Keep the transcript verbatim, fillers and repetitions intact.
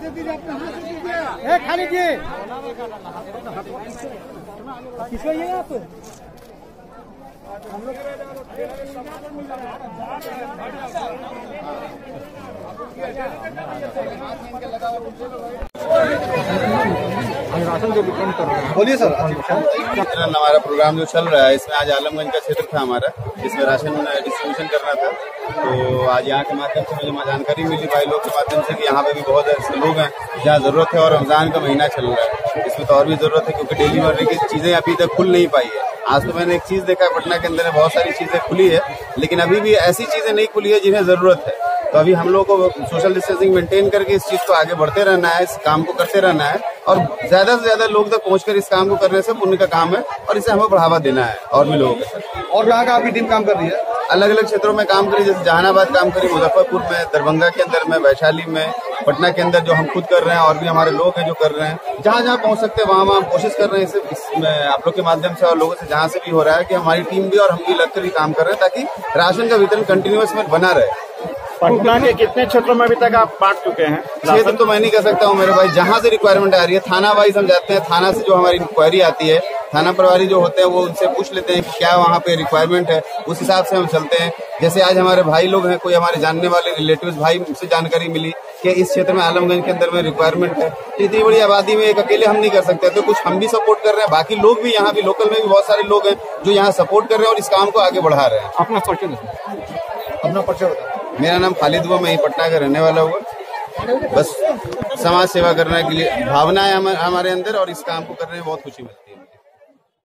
खा लीजिए। किसको ये आप हम लोग राशन जो वितरण कर रहे हैं। बोलिए सर। हमारा प्रोग्राम जो चल रहा है इसमें आज आलमगंज का क्षेत्र था हमारा, इसमें राशन डिस्ट्रीब्यूशन करना था। तो आज यहाँ के माध्यम से मुझे जानकारी मिली भाई लोग के माध्यम से कि यहाँ पे भी बहुत ऐसे लोग हैं जहाँ जरूरत है और रमजान का महीना चल रहा है, इसमें तो और भी जरूरत है क्योंकि डेली मर्रे की चीजें अभी तक खुल नहीं पाई है। आज तो मैंने एक चीज देखा है पटना के अंदर में बहुत सारी चीजें खुली है, लेकिन अभी भी ऐसी चीजें नहीं खुली है जिन्हें जरूरत है। तो अभी हम लोग को सोशल डिस्टेंसिंग मेंटेन करके इस चीज को आगे बढ़ते रहना है, इस काम को करते रहना है और ज्यादा से ज्यादा लोग तक पहुंचकर इस काम को करने से पुण्य का काम है और इसे हमें बढ़ावा देना है और भी लोगों के साथ। और कहाँ का अभी टीम काम कर रही है? अलग अलग क्षेत्रों में काम करी, जैसे जहानाबाद काम करी, मुजफ्फरपुर में, दरभंगा के अंदर में, वैशाली में, पटना के अंदर जो हम खुद कर रहे हैं और भी हमारे लोग हैं जो कर रहे हैं। जहाँ जहाँ पहुंच सकते हैं वहाँ वहाँ कोशिश कर रहे हैं इसमें आप लोग के माध्यम से और लोगों से जहाँ से भी हो रहा है कि हमारी टीम भी और हम भी लगकर भी काम कर रहे हैं ताकि राशन का वितरण कंटिन्यूअस में बना रहे। पटना के कितने क्षेत्रों में अभी तक आप बांट चुके हैं? क्षेत्र तो मैं नहीं कह सकता हूँ मेरे भाई, जहाँ से रिक्वायरमेंट आ रही है थाना वाइज हम जाते हैं, थाना से जो हमारी इंक्वायरी आती है थाना प्रभारी जो होते हैं वो उनसे पूछ लेते हैं कि क्या वहाँ पे रिक्वायरमेंट है, उस हिसाब से हम चलते हैं। जैसे आज हमारे भाई लोग हैं, कोई हमारे जानने वाले रिलेटिव्स भाई से जानकारी मिली कि इस क्षेत्र में आलमगंज के अंदर में रिक्वायरमेंट है। इतनी बड़ी आबादी में एक अकेले हम नहीं कर सकते, तो कुछ हम भी सपोर्ट कर रहे हैं, बाकी लोग भी यहाँ भी लोकल में भी बहुत सारे लोग हैं जो यहाँ सपोर्ट कर रहे हैं और इस काम को आगे बढ़ा रहे हैं। अपना परिचय अपना परिचय बताओ। मेरा नाम खालिद हुआ, मैं पटना का रहने वाला हुआ। बस समाज सेवा करने के लिए भावना है हमारे अंदर और इस काम को करने में बहुत खुशी मिलती है।